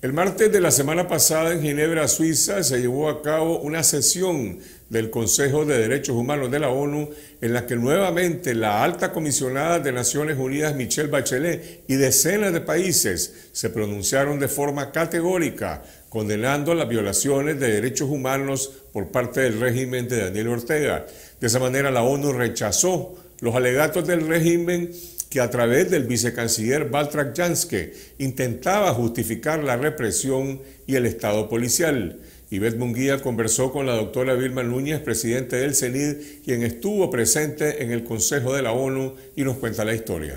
El martes de la semana pasada en Ginebra, Suiza, se llevó a cabo una sesión del Consejo de Derechos Humanos de la ONU en la que nuevamente la alta comisionada de Naciones Unidas, Michelle Bachelet, y decenas de países se pronunciaron de forma categórica condenando las violaciones de derechos humanos por parte del régimen de Daniel Ortega. De esa manera la ONU rechazó los alegatos del régimen que a través del vicecanciller Valtrach Jamske intentaba justificar la represión y el estado policial. Ivette Munguía conversó con la doctora Vilma Núñez, presidente del CENID, quien estuvo presente en el Consejo de la ONU y nos cuenta la historia.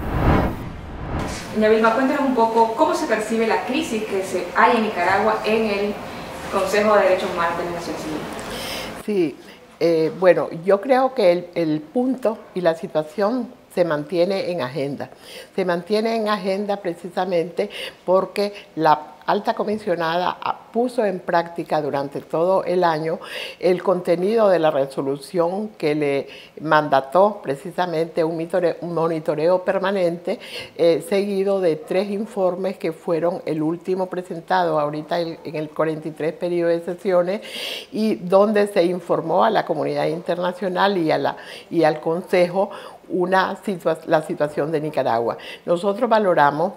Doña Vilma, cuéntanos un poco cómo se percibe la crisis que hay en Nicaragua en el Consejo de Derechos Humanos de las Naciones Unidas. Sí, bueno, yo creo que el punto y la situación se mantiene en agenda. Se mantiene en agenda precisamente porque la alta comisionada puso en práctica durante todo el año el contenido de la resolución que le mandató precisamente un monitoreo permanente seguido de 3 informes que fueron el último presentado ahorita en el 43 periodo de sesiones y donde se informó a la comunidad internacional y al Consejo la situación de Nicaragua. Nosotros valoramos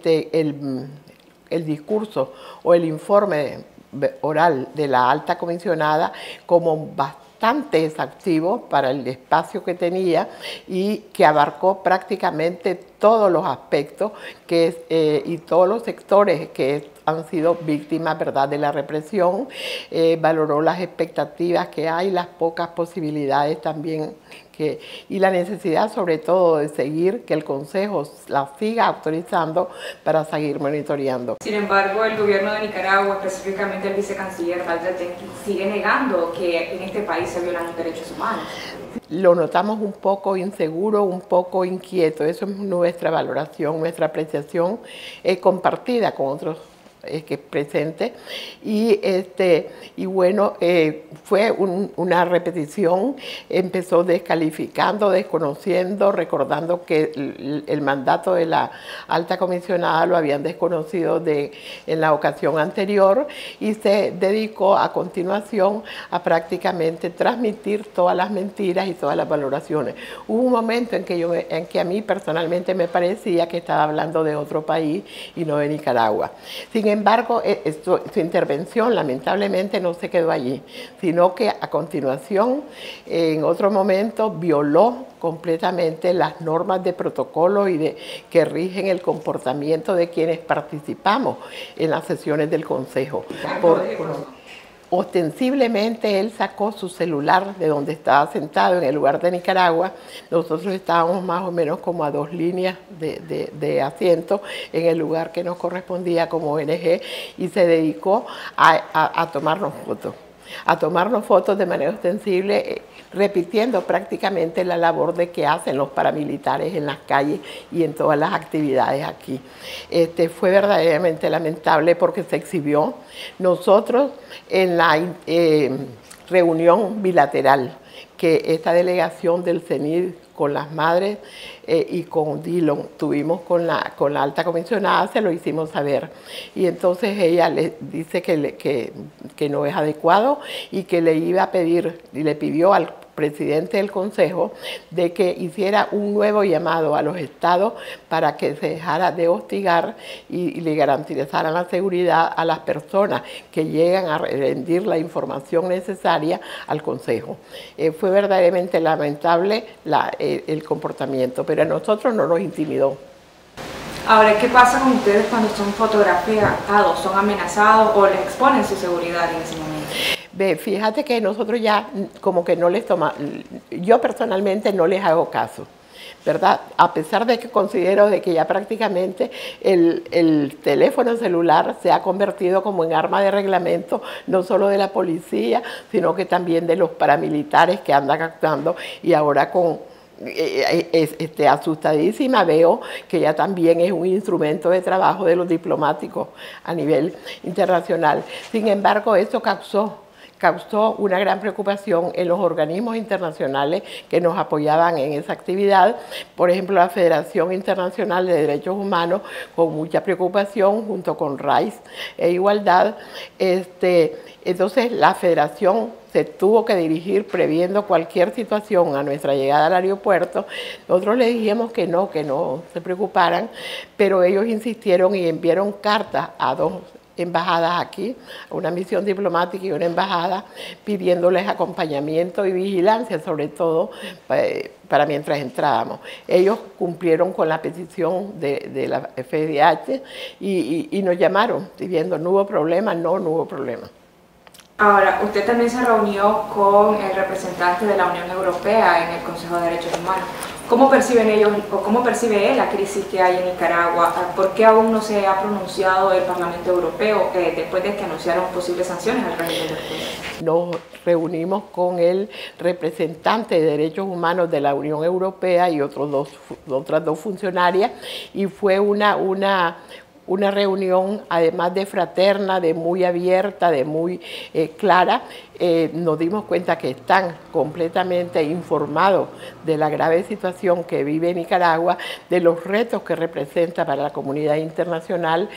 el discurso o el informe oral de la alta comisionada como bastante exhaustivo para el espacio que tenía y que abarcó prácticamente todos los aspectos y todos los sectores que han sido víctimas, ¿verdad?, de la represión, valoró las expectativas que hay, las pocas posibilidades también y la necesidad sobre todo de seguir, que el Consejo la siga autorizando para seguir monitoreando. Sin embargo, el gobierno de Nicaragua, específicamente el vicecanciller Valtrach Jamske, sigue negando que en este país se violan los derechos humanos. Lo notamos un poco inseguro, un poco inquieto. Eso es nuestra valoración, nuestra apreciación compartida con otros que presente y bueno, fue una repetición. Empezó descalificando, desconociendo, recordando que el mandato de la alta comisionada lo habían desconocido en la ocasión anterior y se dedicó a continuación a prácticamente transmitir todas las mentiras y todas las valoraciones. Hubo un momento en que a mí personalmente me parecía que estaba hablando de otro país y no de Nicaragua. Sin embargo, su intervención lamentablemente no se quedó allí, sino que a continuación, en otro momento, violó completamente las normas de protocolo que rigen el comportamiento de quienes participamos en las sesiones del Consejo. Ostensiblemente él sacó su celular de donde estaba sentado en el lugar de Nicaragua. Nosotros estábamos más o menos como a 2 líneas de asiento en el lugar que nos correspondía como ONG y se dedicó a tomarnos fotos. A tomarnos fotos de manera ostensible, repitiendo prácticamente la labor que hacen los paramilitares en las calles y en todas las actividades aquí. Fue verdaderamente lamentable porque se exhibió. Nosotros en la reunión bilateral que esta delegación del CENID con las madres y con Dillon tuvimos con la alta comisionada, se lo hicimos saber. Y entonces ella le dice que no es adecuado y que le iba a pedir, y le pidió al presidente del Consejo de que hiciera un nuevo llamado a los estados para que se dejara de hostigar y le garantizaran la seguridad a las personas que llegan a rendir la información necesaria al Consejo. Fue verdaderamente lamentable el comportamiento, pero a nosotros no nos intimidó. Ahora, ¿qué pasa con ustedes cuando son fotografiados, son amenazados o les exponen su seguridad en ese momento? Fíjate que nosotros ya como que no les yo personalmente no les hago caso, ¿verdad? A pesar de que considero de que ya prácticamente el teléfono celular se ha convertido como en arma de reglamento, no solo de la policía, sino que también de los paramilitares que andan actuando y ahora asustadísima veo que ya también es un instrumento de trabajo de los diplomáticos a nivel internacional. Sin embargo, eso causó causó una gran preocupación en los organismos internacionales que nos apoyaban en esa actividad. Por ejemplo, la Federación Internacional de Derechos Humanos, con mucha preocupación, junto con Rights e Igualdad. Entonces, la Federación se tuvo que dirigir previendo cualquier situación a nuestra llegada al aeropuerto. Nosotros le dijimos que no se preocuparan, pero ellos insistieron y enviaron cartas a 2 embajadas aquí, una misión diplomática y una embajada, pidiéndoles acompañamiento y vigilancia, sobre todo para mientras entrábamos. Ellos cumplieron con la petición de la FDH y nos llamaron diciendo no hubo problema, no hubo problema. Ahora, usted también se reunió con el representante de la Unión Europea en el Consejo de Derechos Humanos. ¿Cómo perciben ellos o cómo percibe él la crisis que hay en Nicaragua? ¿Por qué aún no se ha pronunciado el Parlamento Europeo después de que anunciaron posibles sanciones al régimen de Cuba? Nos reunimos con el representante de Derechos Humanos de la Unión Europea y otras dos funcionarias, y fue una reunión, además de fraterna, de muy abierta, de muy clara. Nos dimos cuenta que están completamente informados de la grave situación que vive Nicaragua, de los retos que representa para la comunidad internacional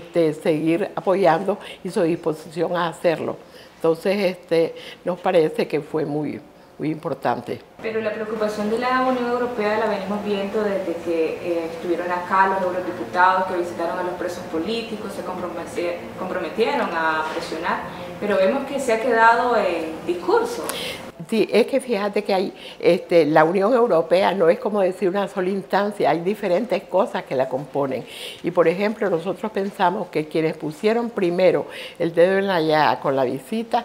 seguir apoyando y su disposición a hacerlo. Entonces, nos parece que fue muy importante. Pero la preocupación de la Unión Europea la venimos viendo desde que estuvieron acá los eurodiputados que visitaron a los presos políticos, se comprometieron a presionar, pero vemos que se ha quedado en discurso. Sí, es que fíjate que hay, la Unión Europea no es como decir una sola instancia, hay diferentes cosas que la componen. Y por ejemplo, nosotros pensamos que quienes pusieron primero el dedo en la llaga con la visita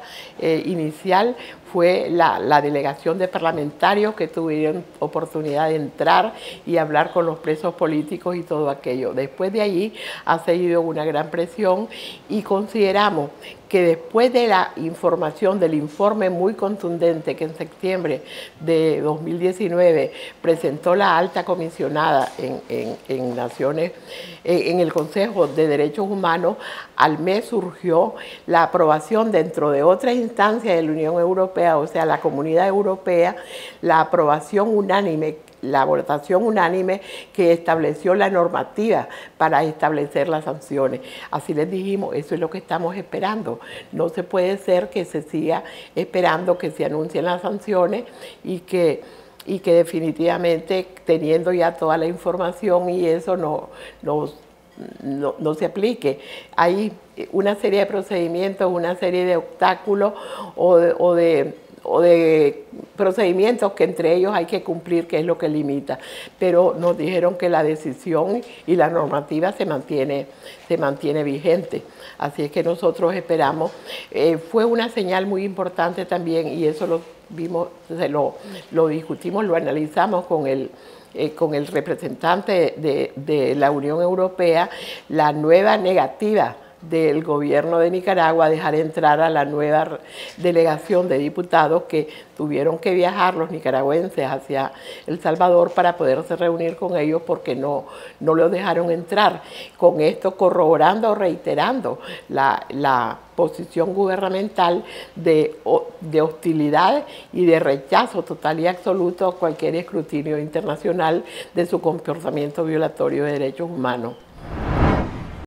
inicial fue la delegación de parlamentarios que tuvieron oportunidad de entrar y hablar con los presos políticos y todo aquello. Después de allí ha seguido una gran presión y consideramos que después de la información del informe muy contundente que en septiembre de 2019 presentó la alta comisionada en Naciones, en el Consejo de Derechos Humanos, al mes surgió la aprobación dentro de otra instancia de la Unión Europea, o sea, la Comunidad Europea, la aprobación unánime, la votación unánime que estableció la normativa para establecer las sanciones. Así les dijimos, eso es lo que estamos esperando. No se puede ser que se siga esperando que se anuncien las sanciones y que definitivamente, teniendo ya toda la información y eso no se aplique. Hay una serie de procedimientos, una serie de obstáculos o de procedimientos que entre ellos hay que cumplir, que es lo que limita. Pero nos dijeron que la decisión y la normativa se mantiene vigente. Así es que nosotros esperamos. Fue una señal muy importante también, y eso lo vimos, lo discutimos, lo analizamos con el representante de la Unión Europea, la nueva negativa del gobierno de Nicaragua a dejar entrar a la nueva delegación de diputados que tuvieron que viajar los nicaragüenses hacia El Salvador para poderse reunir con ellos porque no los dejaron entrar. Con esto corroborando o reiterando la posición gubernamental de hostilidad y de rechazo total y absoluto a cualquier escrutinio internacional de su comportamiento violatorio de derechos humanos.